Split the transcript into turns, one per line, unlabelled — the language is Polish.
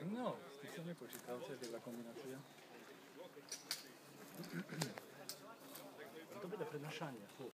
No, stessa počítače della kombinacja. To bude prednášanie.